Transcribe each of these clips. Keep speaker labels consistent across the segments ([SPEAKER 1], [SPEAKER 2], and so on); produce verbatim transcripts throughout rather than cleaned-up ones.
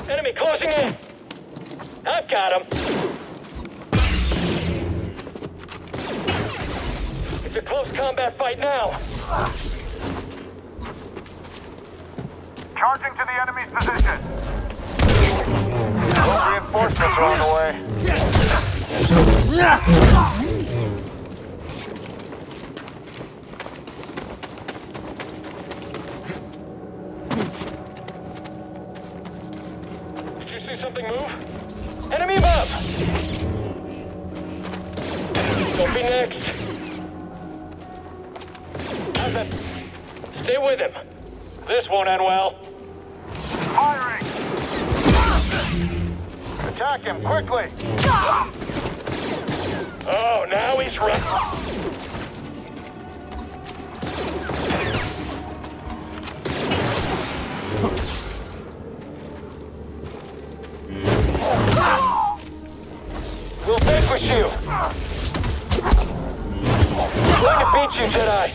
[SPEAKER 1] Enemy closing in. I've got him. It's a close combat fight now.
[SPEAKER 2] Charging to the enemy's position. Those reinforcements are on the way.
[SPEAKER 1] Did you see something move? Enemy above! Don't be next. How's that? Stay with him. This won't end well.
[SPEAKER 2] Firing! Attack him, quickly!
[SPEAKER 1] Oh, now he's running. We'll vanquish you! We're going to beat you, Jedi!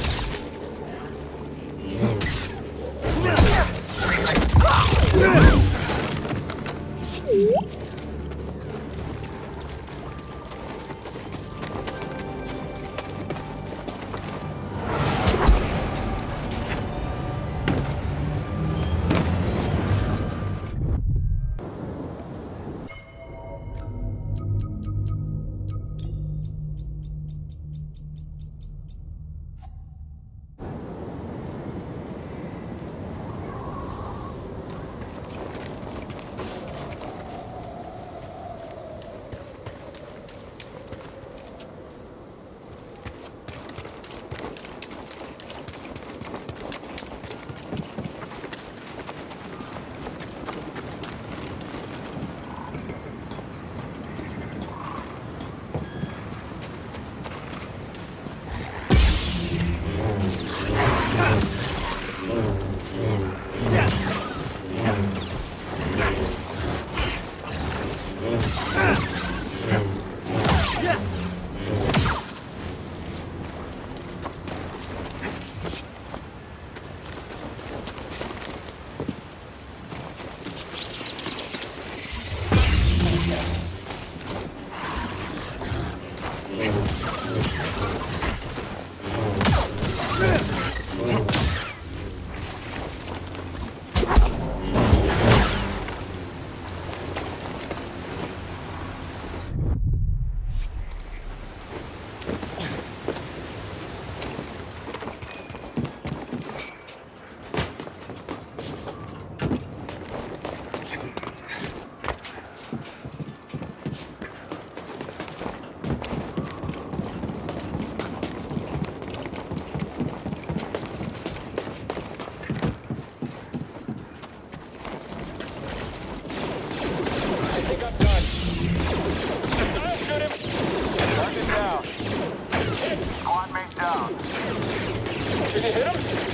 [SPEAKER 1] Did you hit him?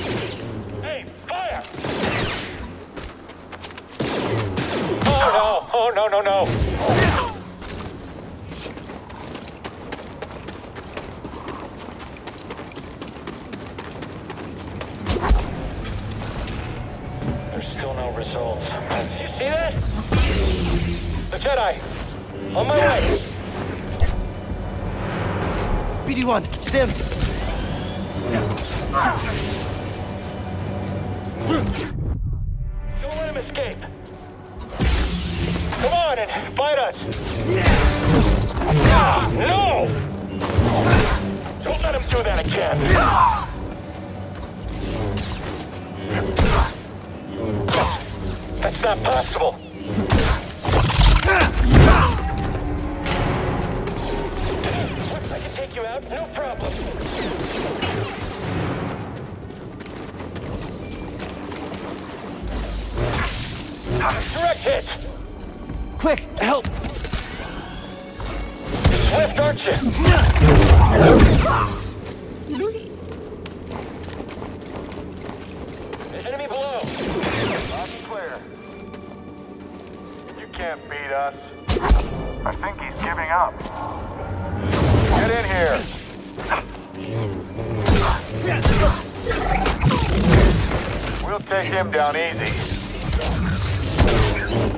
[SPEAKER 1] Hey, fire! Oh no! Oh no no no! There's still no results. Did you see that? The Jedi! On my way!
[SPEAKER 3] B D one, stim!
[SPEAKER 1] Don't let him escape! Come on and fight us! No! Don't let him do that again! That's not possible! I can take you out, no problem! Direct hit!
[SPEAKER 3] Quick, help!
[SPEAKER 1] Swift, aren't you? Enemy below!
[SPEAKER 2] Loud and clear. You can't beat us. I think he's giving up. Get in here! We'll take him down easy.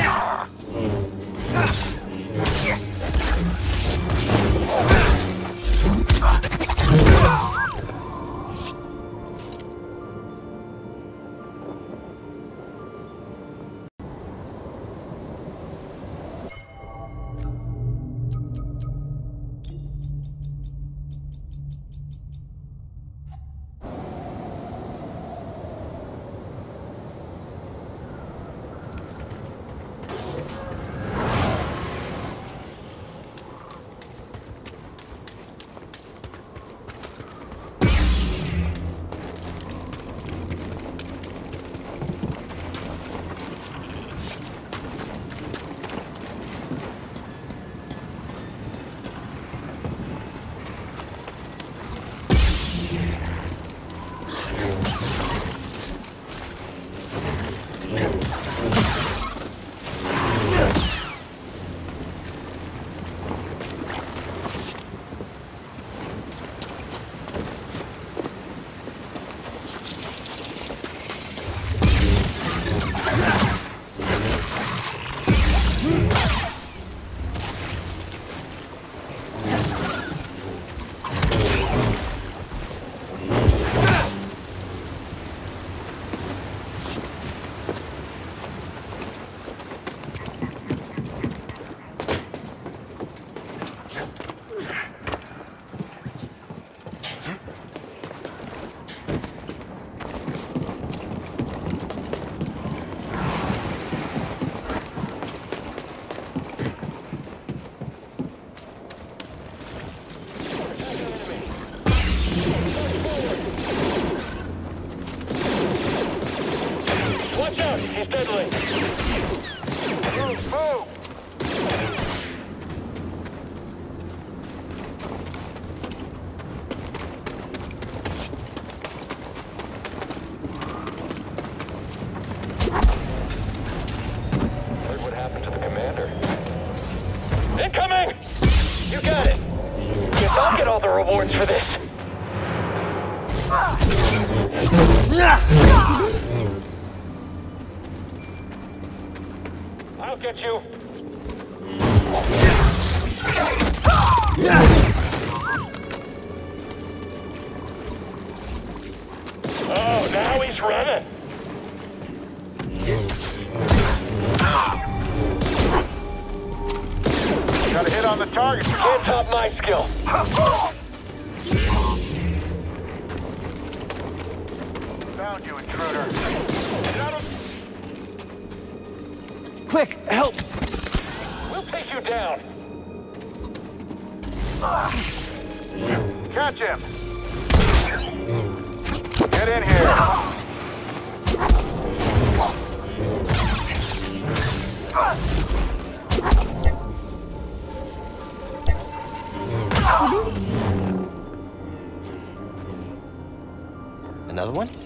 [SPEAKER 1] He's deadly.
[SPEAKER 2] Move, move!
[SPEAKER 1] Heard what happened to the commander. Incoming! You got it. Guess I'll get all the rewards for this. I'll get you. Oh, now he's running.
[SPEAKER 2] Got a hit on the target.
[SPEAKER 1] You can't top my skill.
[SPEAKER 2] Found you, intruder. Got him.
[SPEAKER 3] Quick, help!
[SPEAKER 1] We'll take you down.
[SPEAKER 2] Catch him. Get in here.
[SPEAKER 3] Another one?